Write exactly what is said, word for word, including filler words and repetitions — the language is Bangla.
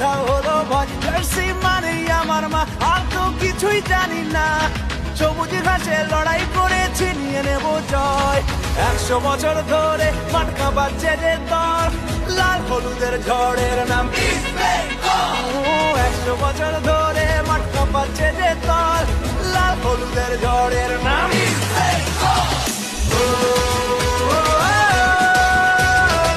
উধাও হলো ভয়, জার্সি মানে আমার মা, আর তো কিছুই জানি না। সবুজ ঘাসে লড়াই করেছি, নিয়ে নেব জয়। একশো বছর ধরে মাটকা বাজছে যে দল, লাল হলুদের ঝড়ের নাম ইস্ট বেঙ্গল। একশো বছর ধরে মাটকা বাজছে যে দল, লাল হলুদের ঝড়ের নাম